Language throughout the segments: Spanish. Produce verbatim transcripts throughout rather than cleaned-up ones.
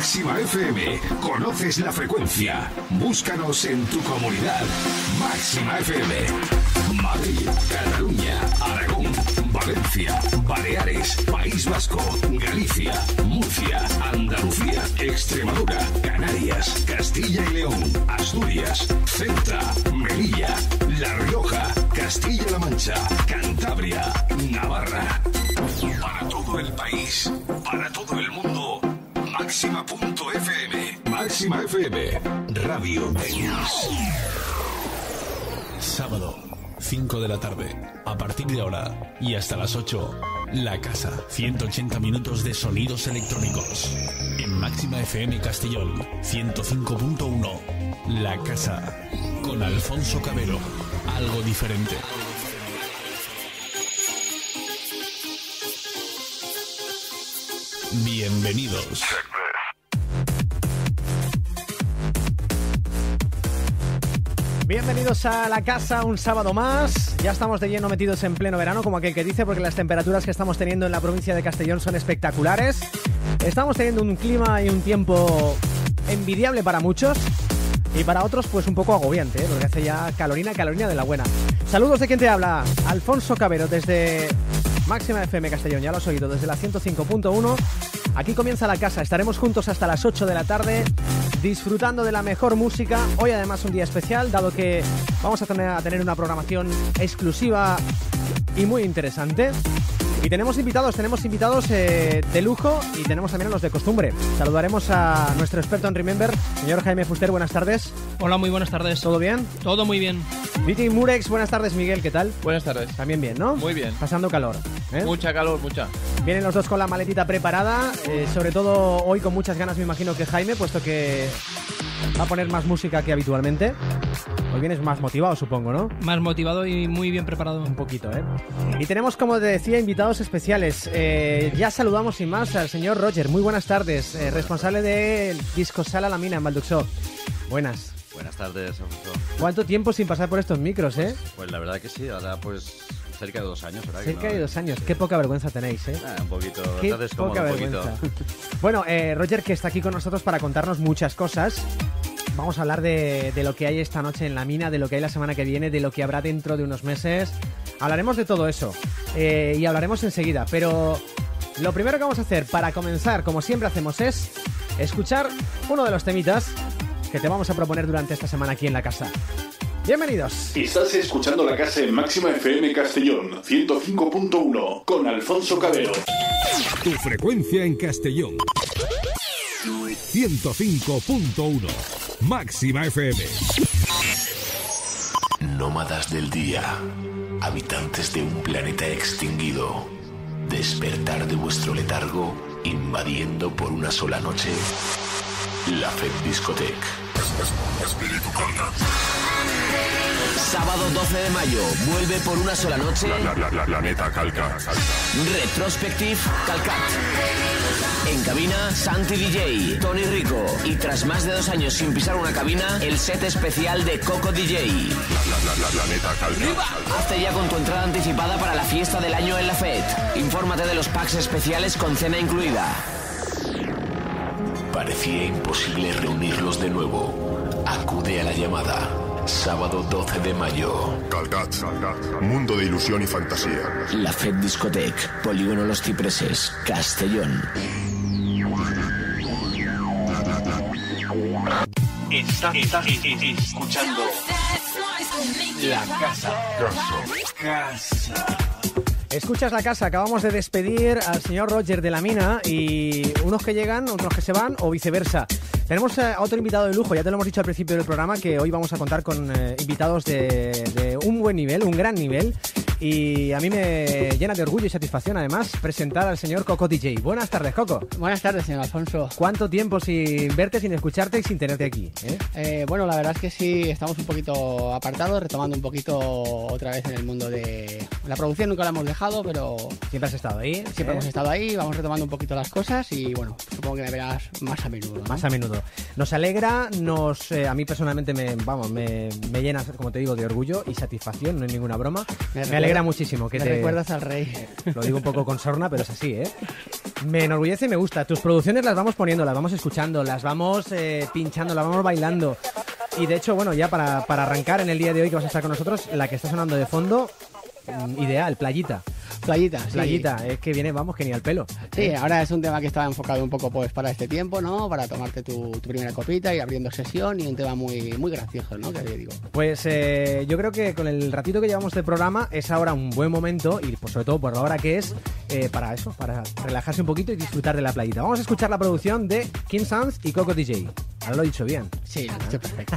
Máxima F M. ¿Conoces la frecuencia? Búscanos en tu comunidad. Máxima F M. Madrid, Cataluña, Aragón, Valencia, Baleares, País Vasco, Galicia, Murcia, Andalucía, Extremadura, Canarias, Castilla y León, Asturias, Ceuta, Melilla, La Rioja, Castilla-La Mancha, Cantabria, Navarra. Para todo el país, para todo el mundo, Máxima punto F M. Máxima F M, Radio Dance. Sábado, cinco de la tarde. A partir de ahora y hasta las ocho, La Casa. ciento ochenta minutos de sonidos electrónicos. En Máxima F M Castellón, ciento cinco punto uno. La Casa. Con Alfonso Cabero. Algo diferente. Bienvenidos. Bienvenidos a La Casa, un sábado más. Ya estamos de lleno metidos en pleno verano, como aquel que dice, porque las temperaturas que estamos teniendo en la provincia de Castellón son espectaculares. Estamos teniendo un clima y un tiempo envidiable para muchos y para otros pues un poco agobiante, ¿eh? Porque hace ya calorina, calorina de la buena. Saludos de quien te habla, Alfonso Cabero, desde Máxima F M Castellón, ya lo has oído, desde la ciento cinco punto uno. Aquí comienza La Casa, estaremos juntos hasta las ocho de la tarde, disfrutando de la mejor música. Hoy además un día especial, dado que vamos a tener, a tener una programación exclusiva y muy interesante. Y tenemos invitados, tenemos invitados eh, de lujo y tenemos también a los de costumbre. Saludaremos a nuestro experto en Remember, señor Jaime Fuster, buenas tardes. Hola, muy buenas tardes. ¿Todo bien? Todo muy bien. D J Murex, buenas tardes, Miguel, ¿qué tal? Buenas tardes. También bien, ¿no? Muy bien. Pasando calor, ¿eh? Mucha calor, mucha. Vienen los dos con la maletita preparada, eh, sobre todo hoy con muchas ganas, me imagino que Jaime, puesto que va a poner más música que habitualmente. Hoy vienes más motivado, supongo, ¿no? Más motivado y muy bien preparado. Un poquito, ¿eh? Y tenemos, como te decía, invitados especiales. Eh, ya saludamos sin más al señor Roger. Muy buenas tardes, eh, responsable de Disco Sala La Mina en Balduxó. Buenas. Buenas tardes, Alfonso. ¿Cuánto tiempo sin pasar por estos micros, eh? Pues, pues la verdad que sí, ahora pues cerca de dos años, ¿verdad? Cerca que no, de dos años. Qué poca vergüenza tenéis, ¿eh? Ah, un poquito, Qué estás descómodo poca un poquito. vergüenza. Bueno, eh, Roger, que está aquí con nosotros para contarnos muchas cosas. Vamos a hablar de, de lo que hay esta noche en la mina, de lo que hay la semana que viene, de lo que habrá dentro de unos meses. Hablaremos de todo eso eh, y hablaremos enseguida. Pero lo primero que vamos a hacer para comenzar, como siempre hacemos, es escuchar uno de los temitas que te vamos a proponer durante esta semana aquí en La Casa. Bienvenidos. Estás escuchando La Casa en Máxima F M Castellón, ciento cinco punto uno, con Alfonso Cabero. Tu frecuencia en Castellón, ciento cinco punto uno. Máxima F M. Nómadas del día, habitantes de un planeta extinguido, despertar de vuestro letargo invadiendo por una sola noche la F E D Discotec. Espíritu Calcat. Sábado doce de mayo, vuelve por una sola noche La, la, la, la neta Calcat. Retrospective Calcat. En cabina, Santi D J, Tony Rico. Y tras más de dos años sin pisar una cabina, el set especial de Coco D J. La, la, la, la neta Calcat. Hazte ya con tu entrada anticipada para la fiesta del año en la F E D. Infórmate de los packs especiales con cena incluida. Parecía imposible reunirlos de nuevo. Acude a la llamada. Sábado doce de mayo. Calcat. Mundo de ilusión y fantasía. La F E D Discotec, Polígono Los Cipreses, Castellón. Estás, estás escuchando La Casa. Casa. Escuchas La Casa, acabamos de despedir al señor Roger de la Mina y unos que llegan, otros que se van o viceversa. Tenemos a otro invitado de lujo, ya te lo hemos dicho al principio del programa, que hoy vamos a contar con eh, invitados de, de un buen nivel, un gran nivel. Y a mí me llena de orgullo y satisfacción, además, presentar al señor Coco D J. Buenas tardes, Coco. Buenas tardes, señor Alfonso. ¿Cuánto tiempo sin verte, sin escucharte y sin tenerte aquí? ¿eh? Eh, bueno, la verdad es que sí, estamos un poquito apartados, retomando un poquito otra vez en el mundo de... La producción nunca la hemos dejado, pero... Siempre has estado ahí. Siempre ¿eh? hemos estado ahí, vamos retomando un poquito las cosas y, bueno, supongo que me verás más a menudo, ¿no? Más a menudo. Nos alegra, nos eh, a mí personalmente me, vamos, me, me llena, como te digo, de orgullo y satisfacción, no hay ninguna broma. Me, me alegra alegra muchísimo que me te... recuerdas al rey. Lo digo un poco con sorna, pero es así, ¿eh? Me enorgullece y me gusta. Tus producciones las vamos poniendo, las vamos escuchando, las vamos eh, pinchando, las vamos bailando. Y de hecho, bueno, ya para, para arrancar en el día de hoy que vas a estar con nosotros, la que está sonando de fondo, ideal, Playita. Playita, sí. Playita, es que viene, vamos, que ni al pelo. Sí, ahora es un tema que estaba enfocado un poco pues para este tiempo, ¿no? Para tomarte tu, tu primera copita y abriendo sesión, y un tema muy, muy gracioso, ¿no? Que te digo. Pues eh, yo creo que con el ratito que llevamos de programa es ahora un buen momento, y pues sobre todo por la hora que es, eh, para eso, para relajarse un poquito y disfrutar de la playita. Vamos a escuchar la producción de King Sanz y Coco D J. Ahora lo he dicho bien. Sí, lo he dicho perfecto.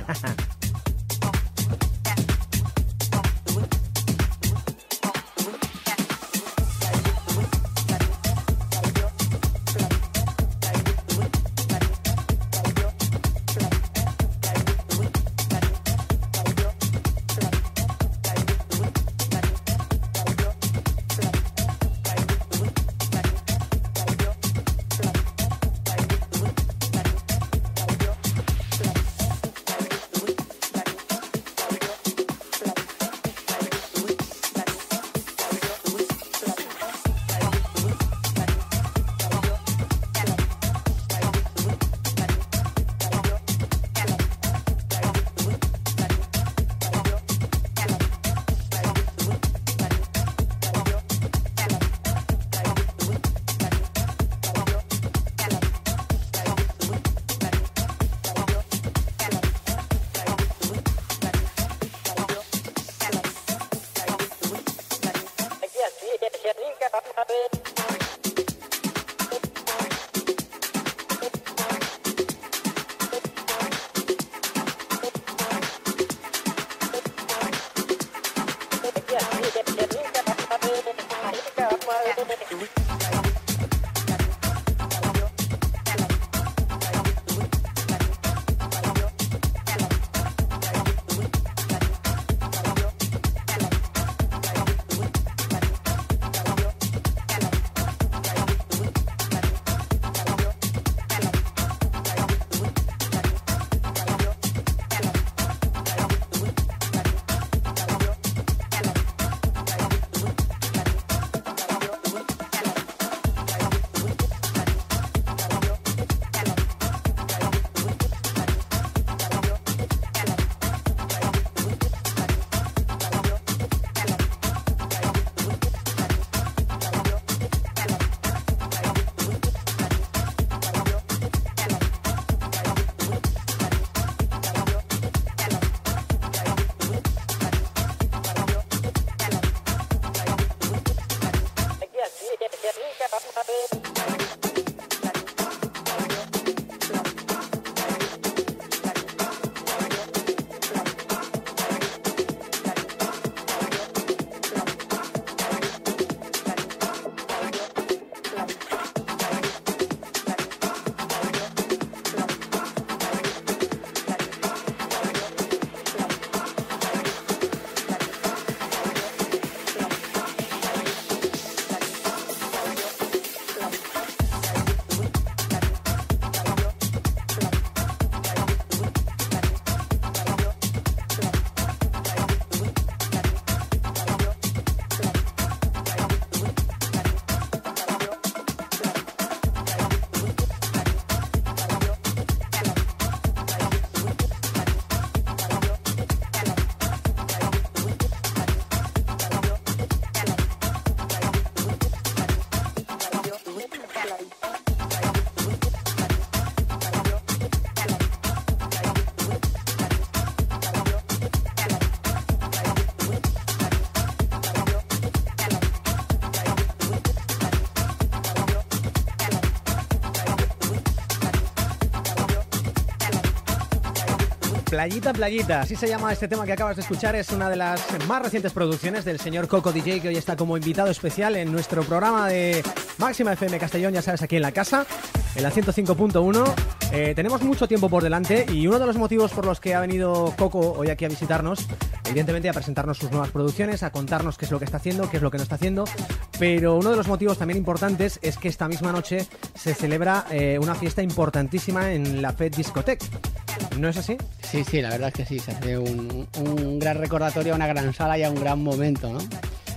Playita, Playita, así se llama este tema que acabas de escuchar. Es una de las más recientes producciones del señor Coco D J, que hoy está como invitado especial en nuestro programa de Máxima F M Castellón, ya sabes, aquí en la casa, en la ciento cinco punto uno. Eh, tenemos mucho tiempo por delante y uno de los motivos por los que ha venido Coco hoy aquí a visitarnos, evidentemente a presentarnos sus nuevas producciones, a contarnos qué es lo que está haciendo, qué es lo que no está haciendo, pero uno de los motivos también importantes es que esta misma noche se celebra eh, una fiesta importantísima en la Fed Discotheque. ¿No es así? Sí, sí, la verdad es que sí, se hace un, un gran recordatorio, una gran sala y a un gran momento, ¿no?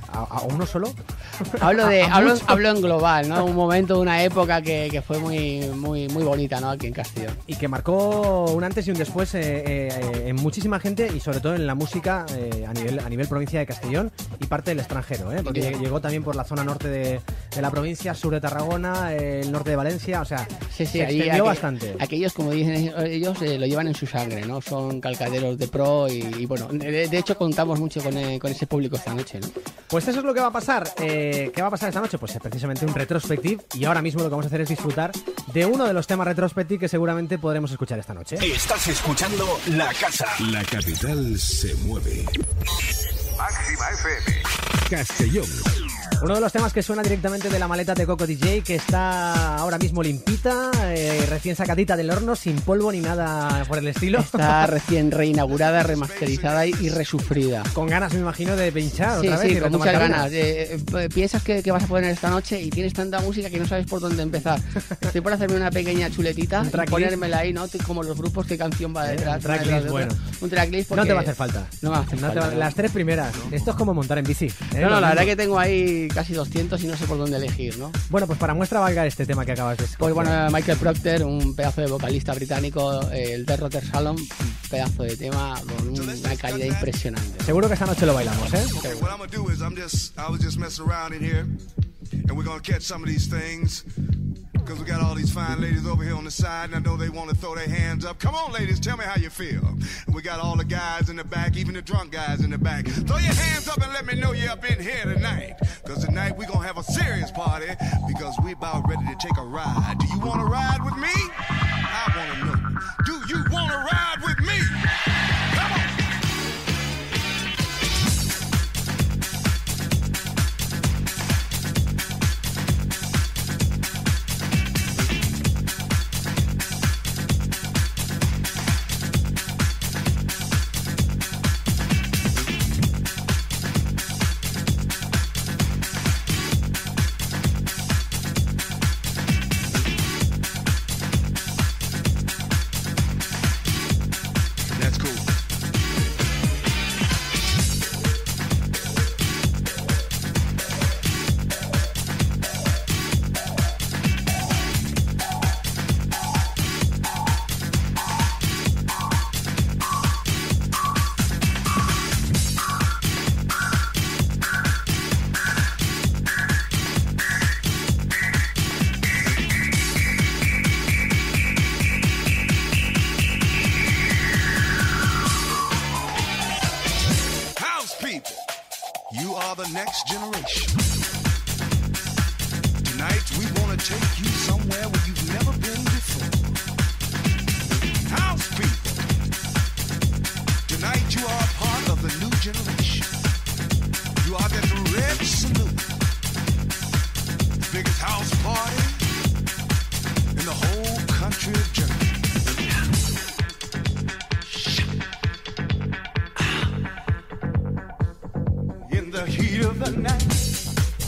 ¿A, a uno solo? Hablo de, ¿A- a hablo, muchos? hablo en global, ¿no? Un momento, una época que, que fue muy, muy, muy bonita, ¿no? Aquí en Castellón. Y que marcó un antes y un después eh, eh, en muchísima gente y sobre todo en la música eh, a nivel a nivel provincia de Castellón y parte del extranjero, ¿eh? Porque Bien. llegó también por la zona norte de, de la provincia, sur de Tarragona, eh, el norte de Valencia, o sea, Sí, sí, se ahí extendió aqu- bastante. Aquellos, como dicen ellos, eh, lo llevan en su sangre, ¿no? Son calcaderos de pro y, y bueno, de, de hecho contamos mucho con, eh, con ese público esta noche, ¿no? Pues eso es lo que va a pasar. Eh, ¿Qué va a pasar esta noche? Pues es precisamente un retrospective y ahora mismo lo que vamos a hacer es disfrutar de uno de los temas retrospective que seguramente podremos escuchar esta noche. Estás escuchando La Casa. La capital se mueve. Máxima F M. Castellón. Uno de los temas que suena directamente de la maleta de Coco D J, que está ahora mismo limpita, eh, recién sacadita del horno, sin polvo ni nada por el estilo. Está recién reinaugurada, remasterizada y, y resufrida. Con ganas, me imagino, de pinchar Sí, otra vez. sí, y con retomar muchas cabina. ganas. Eh, eh, piensas que, que vas a poner esta noche y tienes tanta música que no sabes por dónde empezar. Estoy por hacerme una pequeña chuletita Un y tracklist. ponérmela ahí, ¿no? Como los grupos, qué canción va Eh, detrás. un tracklist, una detrás de otra. bueno. Un tracklist porque... No te va a hacer falta. No me va a hacer No te falta, va- ¿no? Las tres primeras. Esto es como montar en bici. ¿eh? No, no, Lo la verdad mismo. que tengo ahí casi doscientos y no sé por dónde elegir, ¿no? Bueno, pues para muestra valga este tema que acabas de escuchar. Pues bueno, Michael Proctor, un pedazo de vocalista británico, eh, el de Rotter Salon, un pedazo de tema con una calidad impresionante. Seguro que esta noche lo bailamos, ¿eh? Okay, what I'm gonna do is I'm just I was just messing around in here, and we're gonna catch some of these things. Because we got all these fine ladies over here on the side, and I know they want to throw their hands up. Come on, ladies, tell me how you feel. And we got all the guys in the back, even the drunk guys in the back. Throw your hands up and let me know you're up in here tonight. Because tonight we're going to have a serious party, because we're about ready to take a ride. Do you want to ride with me? I want to know. Do you want to ride with me? Come on. That's cool. House people, you are the next generation. Tonight we want to take you somewhere where you've never been before. House people, tonight you are a part of the new generation. You are that red salute, the biggest house party in the whole country of Germany. In the heat of the night,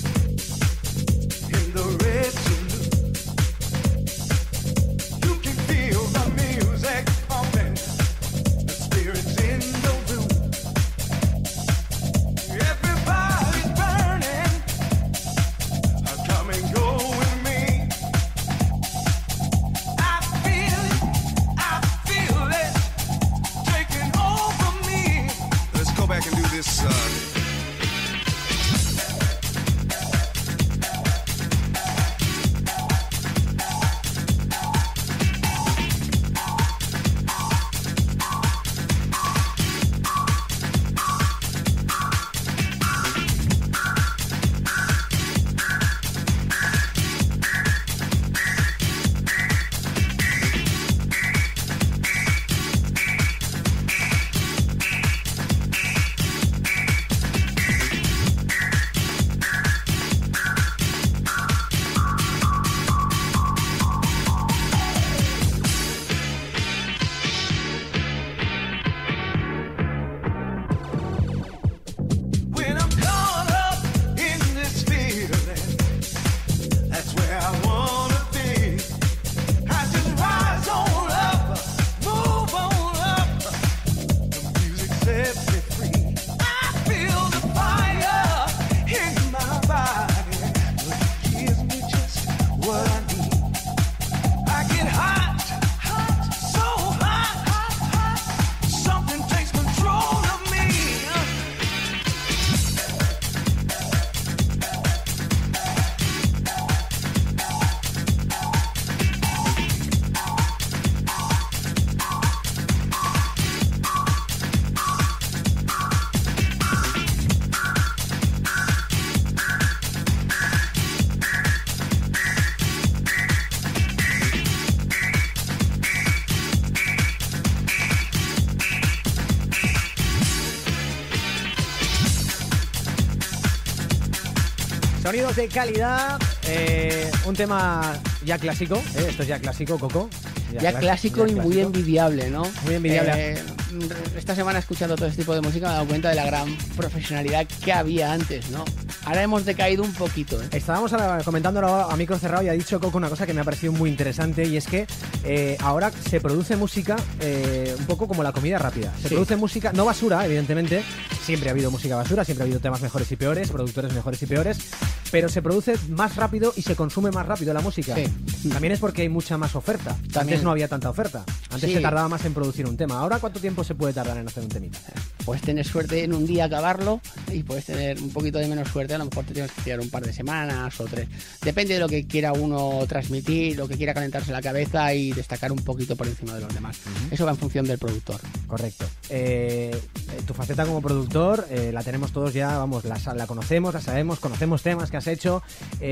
Sonidos de calidad, eh, un tema ya clásico, ¿eh? Esto es ya clásico, Coco. Ya, ya clásico ya y clásico. Muy envidiable, ¿no? Muy envidiable. Eh, esta semana escuchando todo este tipo de música me he dado cuenta de la gran profesionalidad que había antes, ¿no? Ahora hemos decaído un poquito, ¿eh? Estábamos comentándolo a micro cerrado y ha dicho Coco una cosa que me ha parecido muy interesante, y es que eh, ahora se produce música eh, un poco como la comida rápida. Se sí. produce música, no basura, evidentemente. Siempre ha habido música basura, siempre ha habido temas mejores y peores, productores mejores y peores, pero se produce más rápido y se consume más rápido la música. Sí. También es porque hay mucha más oferta. También. Antes no había tanta oferta. Antes sí. se tardaba más en producir un tema. ¿Ahora cuánto tiempo se puede tardar en hacer un temita? Puedes tener suerte en un día acabarlo y puedes tener un poquito de menos suerte. A lo mejor te tienes que tirar un par de semanas o tres. Depende de lo que quiera uno transmitir, lo que quiera calentarse la cabeza y destacar un poquito por encima de los demás. Uh-huh. Eso va en función del productor. Correcto. Eh, tu faceta como productor eh, la tenemos todos ya, vamos, la, la conocemos, la sabemos, conocemos temas que has hecho,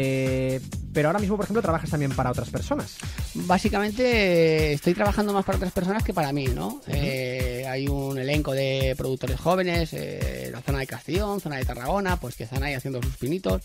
eh, pero ahora mismo, por ejemplo, trabajas también para otras personas. Básicamente estoy trabajando más para otras personas que para mí, ¿no? Uh-huh. Eh, hay un elenco de productores jóvenes, eh, la zona de Castellón, zona de Tarragona, pues que están ahí haciendo sus pinitos.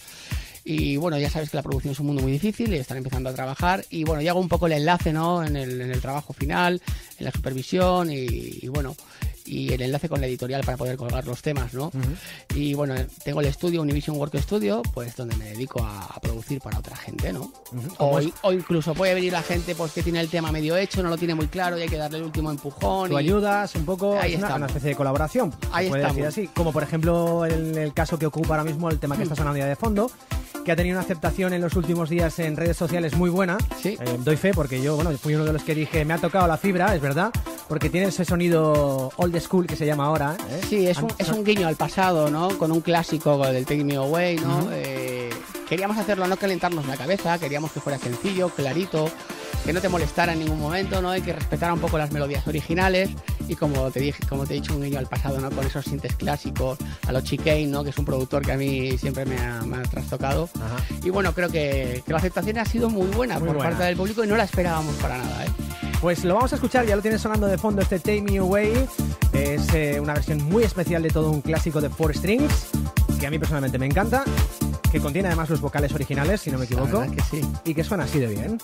Y bueno, ya sabes que la producción es un mundo muy difícil y están empezando a trabajar. Y bueno, yo hago un poco el enlace, ¿no? En el, en el trabajo final, en la supervisión y, y bueno, y el enlace con la editorial para poder colgar los temas, ¿no? Uh-huh. Y bueno, tengo el estudio, Univision Work Studio, pues donde me dedico a, a producir para otra gente, ¿no? Uh-huh. O, o incluso puede venir la gente pues que tiene el tema medio hecho, no lo tiene muy claro y hay que darle el último empujón. Tú y... ayudas un poco, ahí es una, una especie de colaboración. Ahí puede estamos. Decir así. Como por ejemplo el, el caso que ocupa ahora mismo el tema que está sonando ya de fondo, que ha tenido una aceptación en los últimos días en redes sociales muy buena. Sí. Eh, doy fe porque yo, bueno, fui uno de los que dije, me ha tocado la fibra, es verdad, porque tiene ese sonido old school que se llama ahora. ¿eh? Sí, es un, es un guiño al pasado, ¿no? Con un clásico del Take Me Away, ¿no? Uh-huh. Eh, queríamos hacerlo, no calentarnos la cabeza, queríamos que fuera sencillo, clarito, que no te molestara en ningún momento, ¿no? Y que respetara un poco las melodías originales y como te dije, como te he dicho, un guiño al pasado, ¿no? Con esos sintes clásicos, a los Chicane, ¿no? Que es un productor que a mí siempre me ha, me ha trastocado. Ajá. Y bueno, creo que, que la aceptación ha sido muy buena muy por buena. parte del público y no la esperábamos para nada, ¿eh? Pues lo vamos a escuchar, ya lo tienes sonando de fondo, este Take Me Away. Es eh, una versión muy especial de todo un clásico de Four Strings, que a mí personalmente me encanta, que contiene además los vocales originales, si no me equivoco. La verdad que sí. Y que suena así de bien.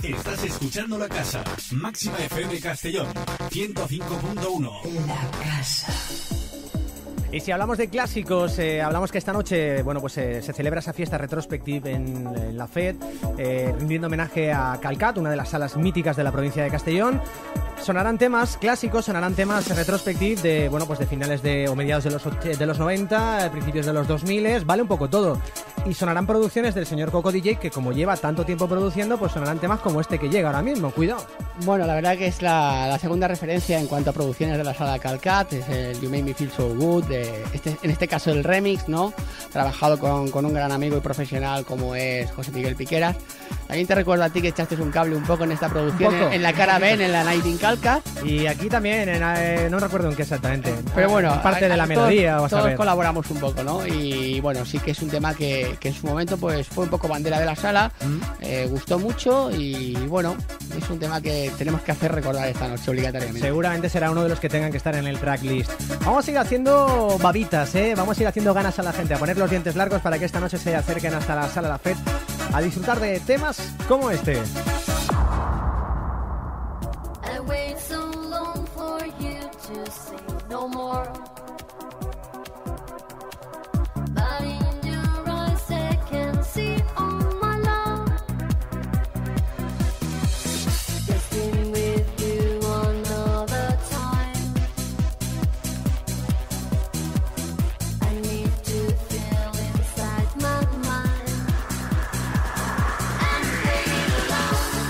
Estás escuchando La Casa, Máxima F M Castellón, ciento cinco punto uno. La Casa. Y si hablamos de clásicos, eh, hablamos que esta noche, bueno, pues eh, se celebra esa fiesta retrospective en, en la FED, eh, rindiendo homenaje a Calcat, una de las salas míticas de la provincia de Castellón. Sonarán temas clásicos, sonarán temas retrospective de, bueno, pues de finales de o mediados de los, de los noventa, principios de los dos mil, vale un poco todo. Y sonarán producciones del señor Coco D J, que como lleva tanto tiempo produciendo, pues sonarán temas como este que llega ahora mismo. Cuidado. Bueno, la verdad que es la, la segunda referencia en cuanto a producciones de la sala Calcat, es el You Make Me Feel So Good, de este, en este caso el remix, ¿no? Trabajado con, con un gran amigo y profesional como es José Miguel Piqueras. También te recuerdo a ti que echaste un cable un poco en esta producción, en, en la cara B, en la Nighting Calcat. Y aquí también, en, eh, no recuerdo en qué exactamente. Pero bueno, parte a, de la todos, melodía, vas todos a ver. Colaboramos un poco, ¿no? Y bueno, sí que es un tema que, que en su momento pues fue un poco bandera de la sala, mm. eh, gustó mucho y bueno, es un tema que tenemos que hacer recordar esta noche obligatoriamente. Seguramente será uno de los que tengan que estar en el tracklist. Vamos a ir haciendo babitas, ¿eh? Vamos a ir haciendo ganas a la gente, a poner los dientes largos para que esta noche se acerquen hasta la sala de la FED a disfrutar de temas como este. I wait so long for you to say no more. But in your eyes I can see all my love. Just being with you another time. I need to feel inside my mind. And feel love.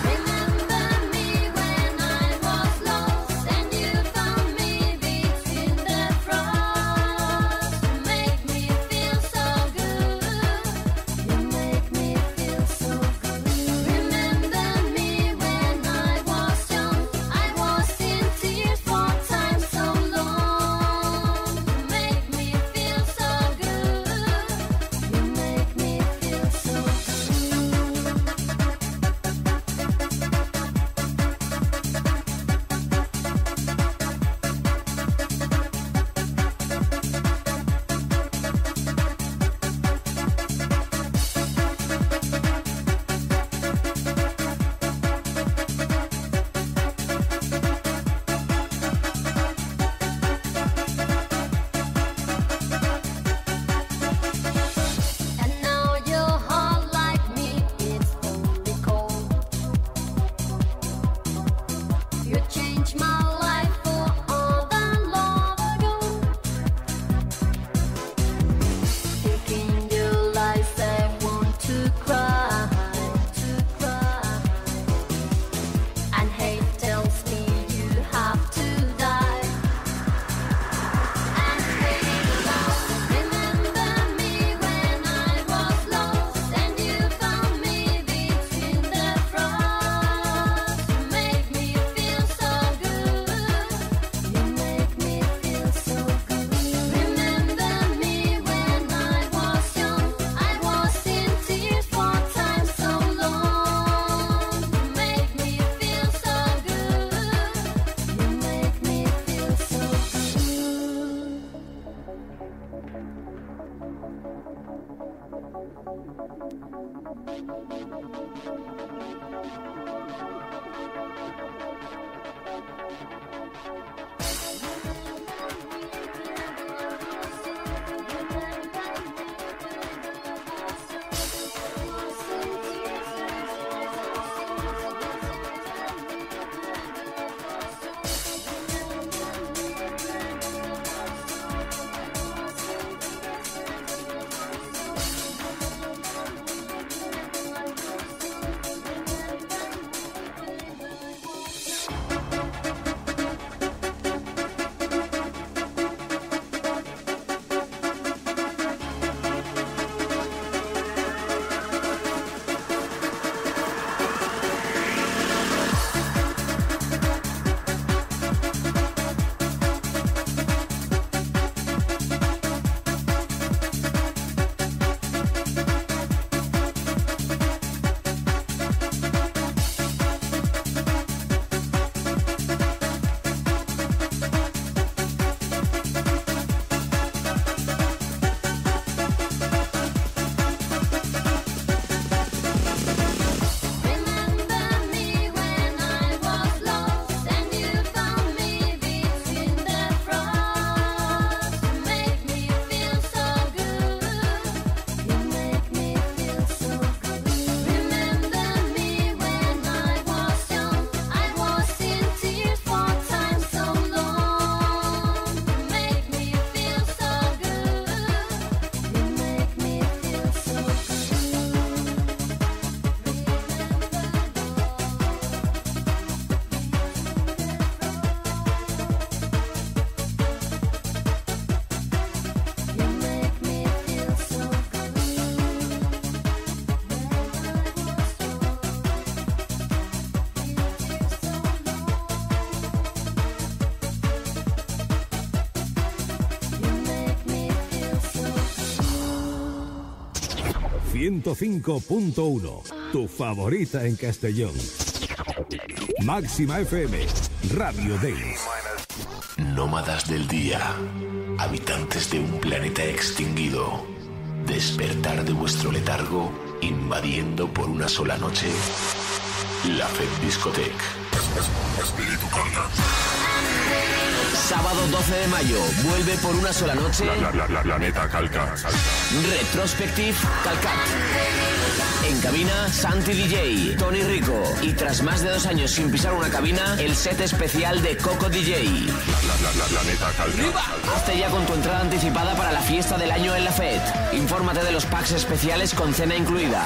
ciento cinco punto uno, tu favorita en Castellón. Máxima F M, Radio Dance. Nómadas del día, habitantes de un planeta extinguido, despertar de vuestro letargo invadiendo por una sola noche la Fed Discotec. Espíritu Calcat. Sábado doce de mayo, vuelve por una sola noche La, la, la, la planeta Calcat. Retrospective Calcat. En cabina, Santi D J, Tony Rico. Y tras más de dos años sin pisar una cabina, el set especial de Coco D J. La, la, la, la planeta Calcat. Hazte ya con tu entrada anticipada para la fiesta del año en la F E D. Infórmate de los packs especiales con cena incluida.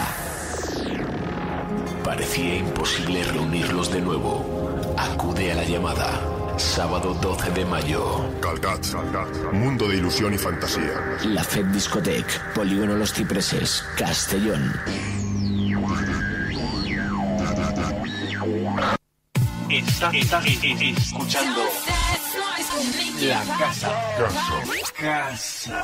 Parecía imposible reunirlos de nuevo. Acude a la llamada. Sábado doce de mayo. Calcat, mundo de ilusión y fantasía. La F E D Discotec, Polígono Los Cipreses, Castellón. Está, está, escuchando La Casa. Casa. Casa.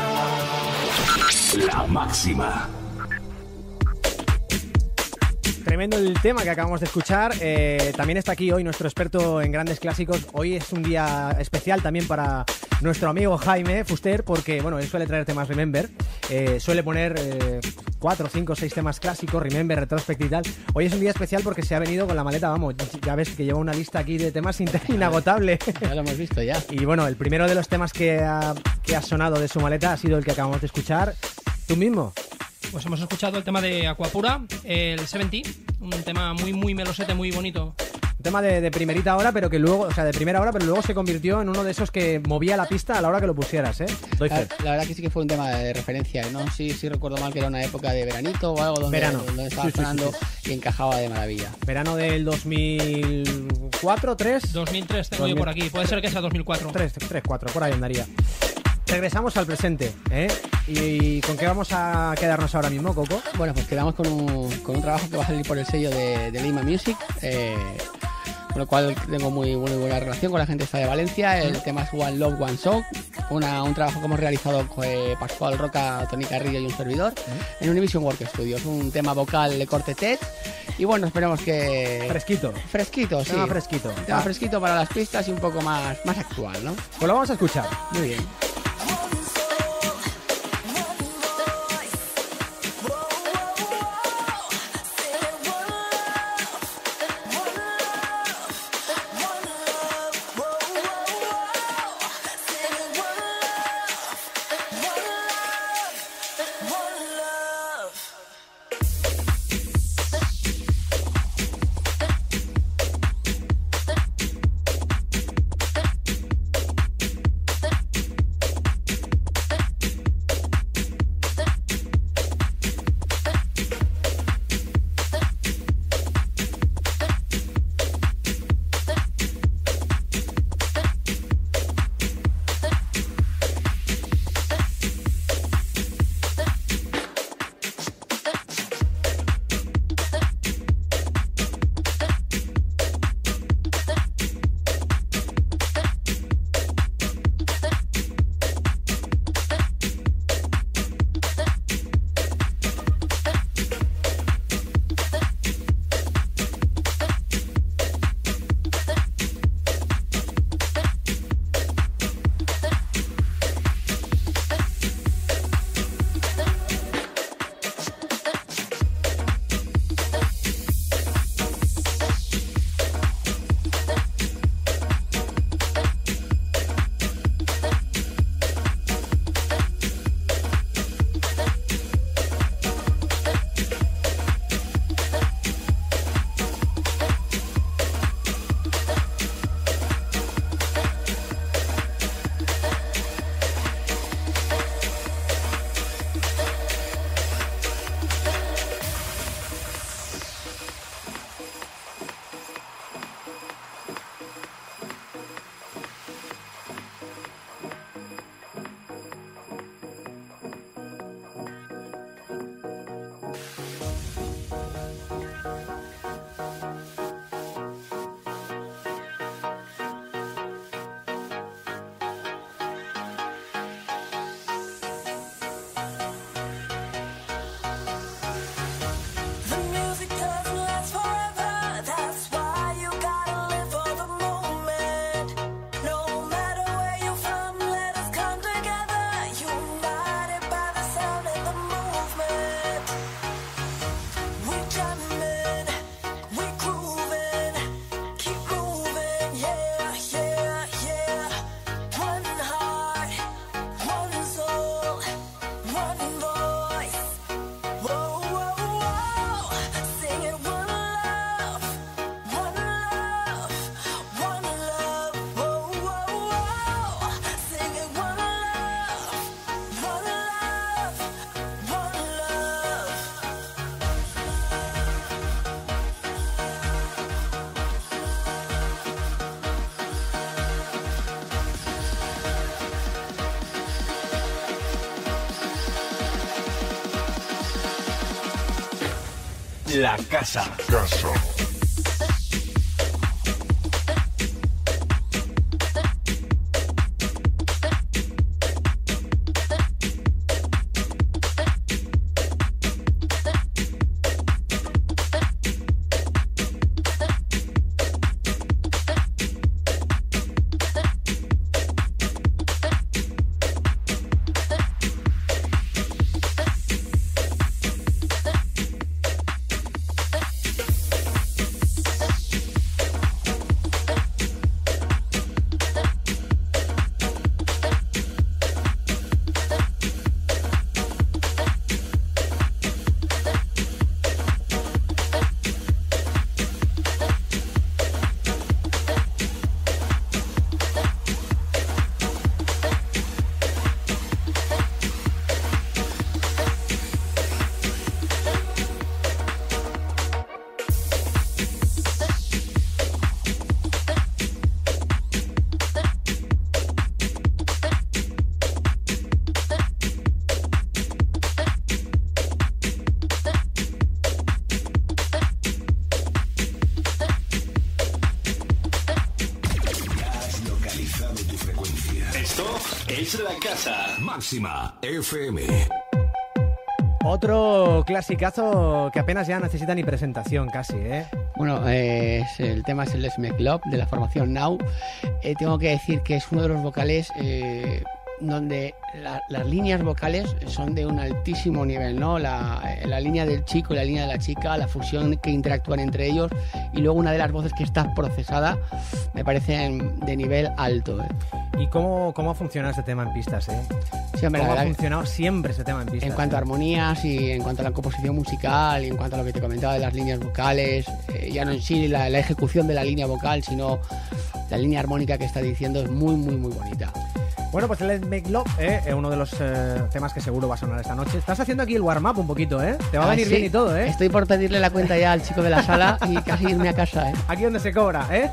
La máxima. tremendo el tema que acabamos de escuchar. Eh, también está aquí hoy nuestro experto en grandes clásicos. Hoy es un día especial también para nuestro amigo Jaime Fuster, porque bueno, él suele traer temas Remember, eh, suele poner eh, cuatro, cinco, seis temas clásicos, Remember, Retrospect y tal. Hoy es un día especial porque se ha venido con la maleta, vamos, ya ves que lleva una lista aquí de temas inagotable. Ya lo hemos visto ya. Y bueno, el primero de los temas que ha, que ha sonado de su maleta ha sido el que acabamos de escuchar. ¿Tú mismo? Pues hemos escuchado el tema de Aquapura, el setenta, un tema muy, muy melosete, muy bonito. Un tema de, de primerita hora, pero que luego, o sea, de primera hora, pero luego se convirtió en uno de esos que movía la pista a la hora que lo pusieras, ¿eh? Doy La, fe. la verdad que sí que fue un tema de referencia, ¿no? Sí, sí recuerdo mal que era una época de veranito o algo donde, Verano. donde estaba Sí, sí, sonando sí, y encajaba de maravilla. Verano del dos mil cuatro, tres dos mil tres tengo yo por aquí, puede ser que sea dos mil cuatro. tres, tres, cuatro, por ahí andaría. Regresamos al presente, ¿eh? ¿Y con qué vamos a quedarnos ahora mismo, Coco? Bueno, pues quedamos con un, con un trabajo que va a salir por el sello de, de Lima Music, eh, con lo cual tengo muy, muy buena relación con la gente esta de Valencia. El tema es One Love, One Song, una, un trabajo que hemos realizado con eh, Pascual Roca, Tony Carrillo y un servidor en Univision Work Studios, un tema vocal de corte T E D. Y bueno, esperemos que... Fresquito. Fresquito, sí. Tema fresquito. Un tema Ah. fresquito para las pistas y un poco más, más actual, ¿no? Pues lo vamos a escuchar. Muy bien. La Casa. Casa. Es la casa. Máxima F M. Otro clasicazo que apenas ya necesita ni presentación casi, ¿eh? Bueno, eh, es- el tema es el Let's Make Love de la formación Now. Eh, tengo que decir que es uno de los vocales eh, donde la- las líneas vocales son de un altísimo nivel, ¿no? La, eh, la línea del chico y la línea de la chica, la fusión que interactúan entre ellos y luego una de las voces que está procesada me parecen de nivel alto, ¿eh? ¿Y cómo, cómo funciona este tema en pistas, eh? Sí, hombre, la ¿Cómo ha verdad que- funcionado siempre este tema en pistas? En cuanto a eh? armonías y en cuanto a la composición musical y en cuanto a lo que te comentaba de las líneas vocales, eh, ya no en sí la, la ejecución de la línea vocal, sino la línea armónica que está diciendo es muy, muy, muy bonita. Bueno, pues Let's Make Love eh, es uno de los eh, temas que seguro va a sonar esta noche. Estás haciendo aquí el warm-up un poquito, ¿eh? Te va a Ah, venir sí. bien y todo, ¿eh? Estoy por pedirle la cuenta ya al chico de la sala y casi irme a casa, ¿eh? Aquí donde se cobra, ¿eh?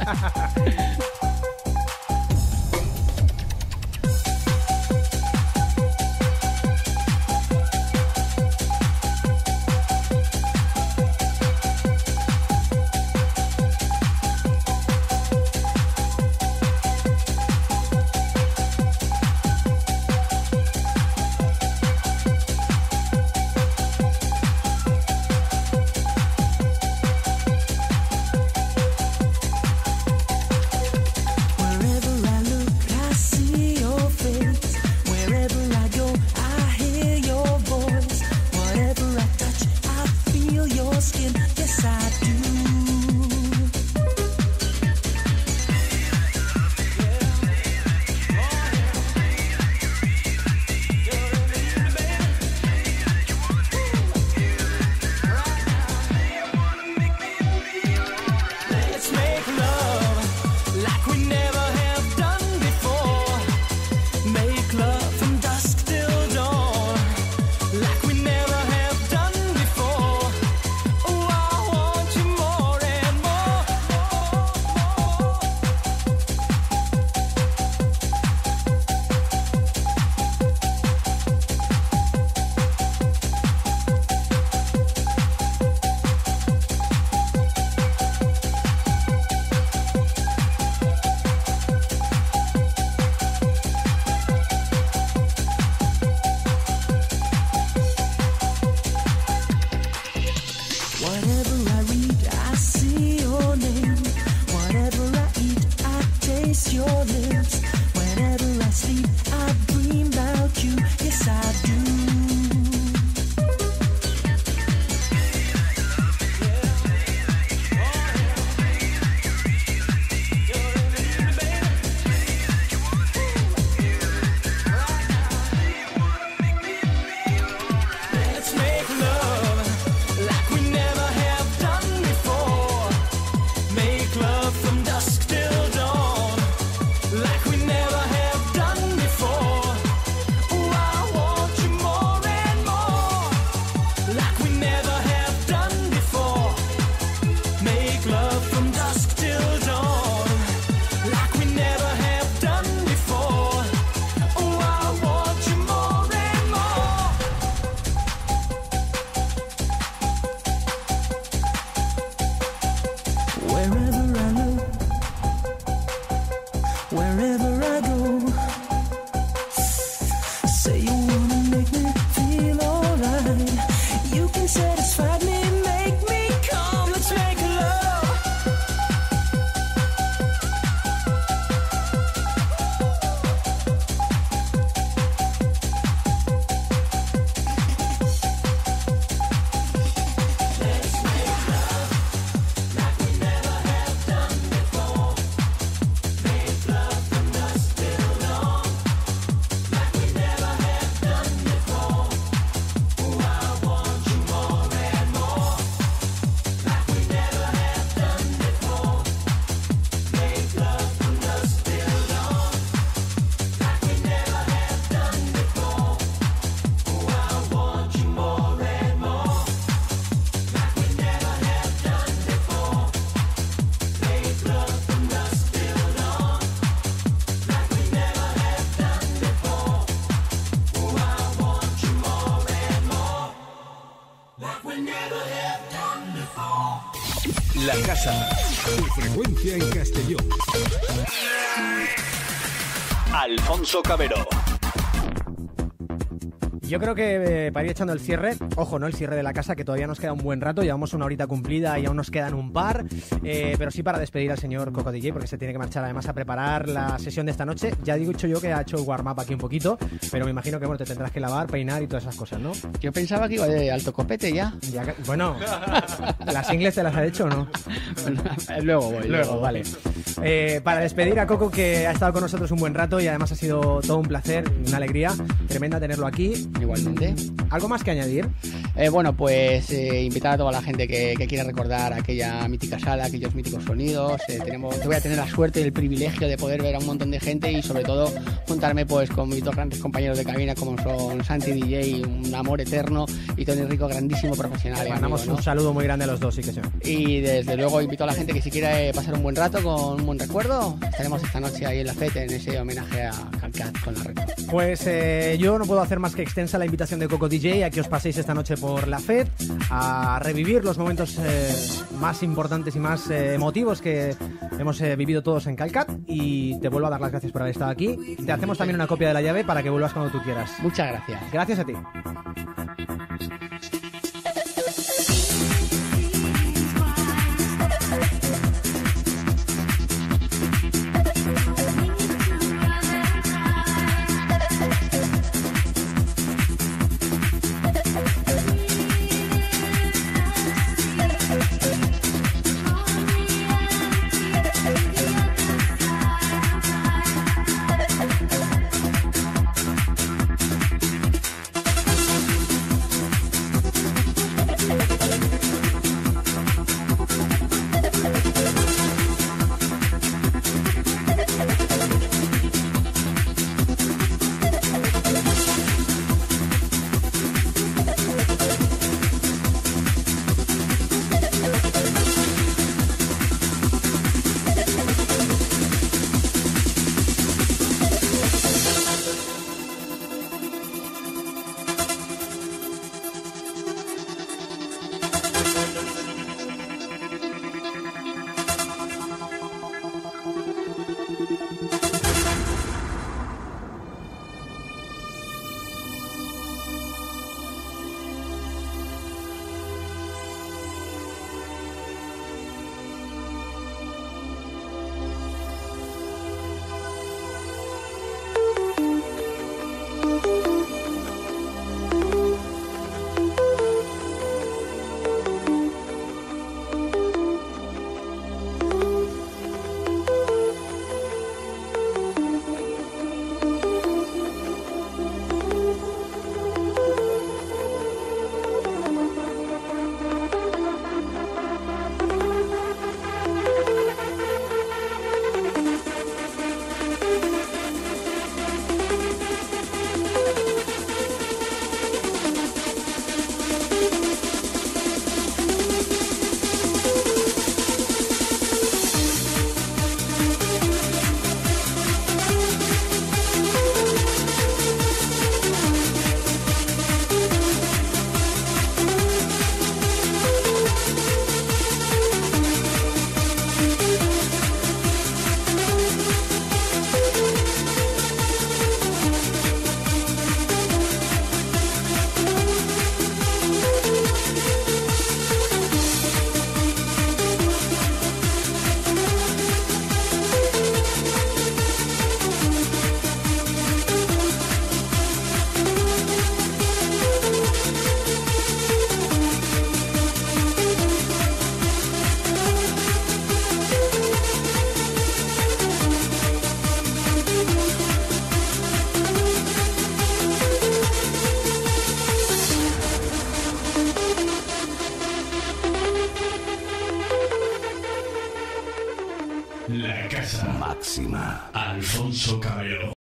Wherever I look, I see your face. Wherever I go, I hear your voice. Whatever I touch, I feel your skin. Yes, I do. Let's make love like we never have done before. Make love from dusk till dawn like we never have done before. Oh, I want you more and more. Whatever I read, I see your name. Whatever I eat, I taste your lips. Whenever I sleep, I dream about you. Yes, I do. Let's make love like we never have done before. Make love from dusk till dawn like we never have done before. Oh, I want you more and more like we never have done before. Make love from dusk till dawn like we never have done before. Oh, I want you more and more. Wherever I look, wherever I go, say you wanna make me feel alright. You can satisfy me, make me come. Let's make love. Let's make love like we never have done before. Make love from dusk till dawn like we never have done before. Oh, I want you more and more like we never have done before. Make love from dusk till dawn like we never have done before. Oh, I want you more and more like we never have done before. Make love from dusk till dawn like we never have done before. Oh, I want you more and more like we never have done before. La casa, tu frecuencia en Castellón. Alfonso Cabero. Yo creo que eh, para ir echando el cierre, ojo, no el cierre de la casa, que todavía nos queda un buen rato, llevamos una horita cumplida y aún nos quedan un par, eh, pero sí para despedir al señor Coco D J, porque se tiene que marchar además a preparar la sesión de esta noche. Ya he dicho yo que ha hecho el warm-up aquí un poquito, pero me imagino que bueno, te tendrás que lavar, peinar y todas esas cosas, ¿no? Yo pensaba que iba de alto copete ya. Ya que- bueno, ¿las ingles te las has hecho o no? Luego voy. Luego, vale. Eh, para despedir a Coco, que ha estado con nosotros un buen rato y además ha sido todo un placer, una alegría tremenda tenerlo aquí. Igualmente. ¿Algo más que añadir? Eh, bueno, pues eh, invitar a toda la gente que, que quiera recordar aquella mítica sala, aquellos míticos sonidos. Eh, tenemos, yo voy a tener la suerte y el privilegio de poder ver a un montón de gente y sobre todo juntarme pues con mis dos grandes compañeros de cabina como son Santi D J, un amor eterno, y Tony Rico, grandísimo profesional. Le y mandamos amigo, ¿no? un saludo muy grande a los dos, sí que sí. Y desde luego invito a la gente que si quiere pasar un buen rato con un buen recuerdo, estaremos esta noche ahí en la FET en ese homenaje a Calcat con la red. Pues eh, yo no puedo hacer más que extensa la invitación de Coco D J a que os paséis esta noche por la FED a revivir los momentos eh, más importantes y más eh, emotivos que hemos eh, vivido todos en Calcat, y te vuelvo a dar las gracias por haber estado aquí. Te hacemos también una copia de la llave para que vuelvas cuando tú quieras. Muchas gracias. Gracias a ti. La casa máxima. Alfonso Cabero.